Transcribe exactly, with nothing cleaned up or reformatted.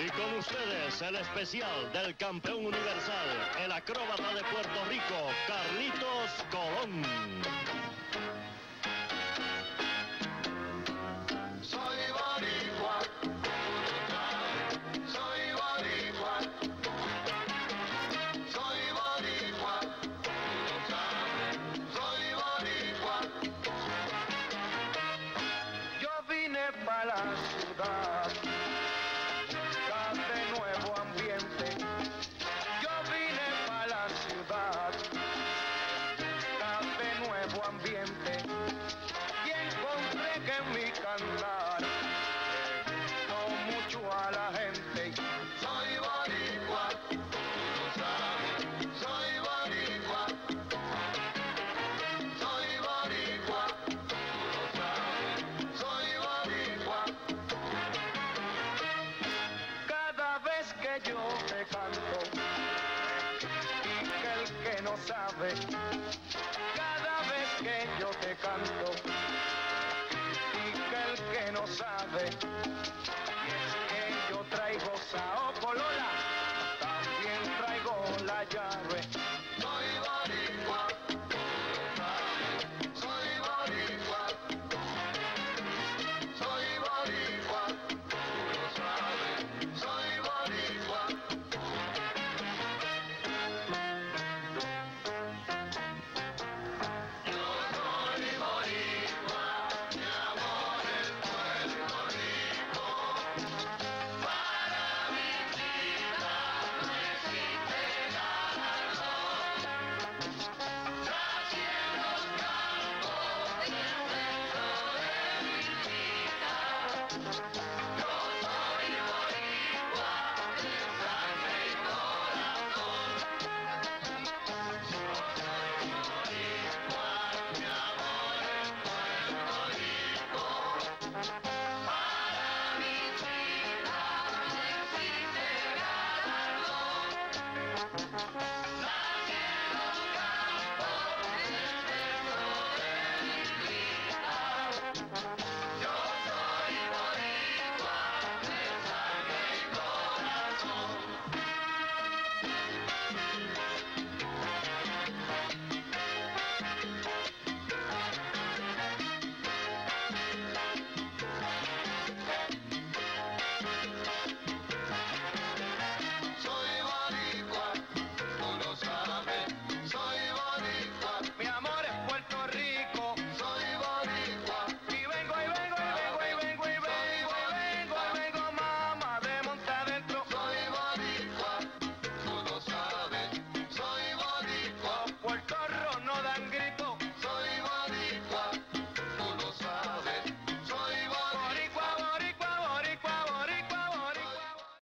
Y con ustedes el especial del campeón universal, el acróbata de Puerto Rico, Carlitos Colón. Soy boricua, soy boricua, soy boricua, soy boricua. Yo vine para la ciudad, de nuevo ambiente. Yo vine para la ciudad, de nuevo ambiente. Y encontré que en mi cantar no mucho a la gente. Soy boricua, soy boricua, soy boricua, soy boricua. Cada vez que yo te canto y que el que no sabe, cada vez que yo te canto que no sabe, y es que yo traigo sao polola, también traigo la llave. Soy boricua, soy boricua, soy boricua, soy boricua. Yo soy boricua, mi amor.